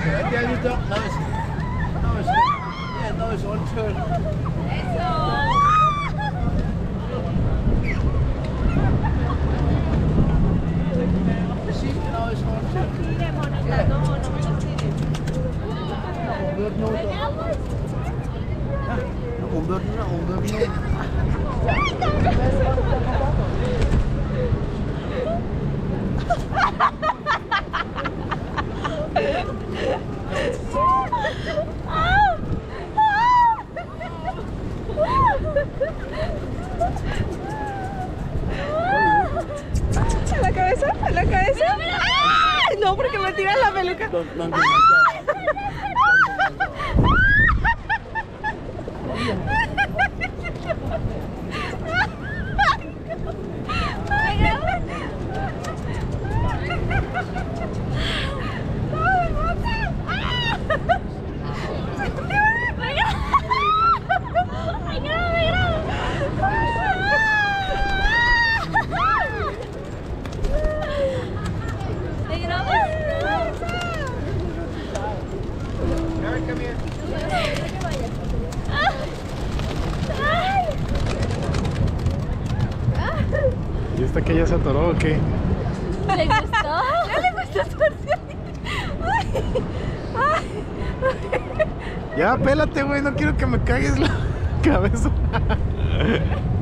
Then you don't nose. Nose. Yeah, nose on turn. Sí, nose on turn. Yeah. ¿La cabeza? ¿La cabeza? ¡Ay! No, porque me tiras la peluca. ¿Y esta que ya se atoró o qué? ¿Le gustó? ¿No le gustó su versión? Ya, pélate, güey, no quiero que me cagues la cabeza.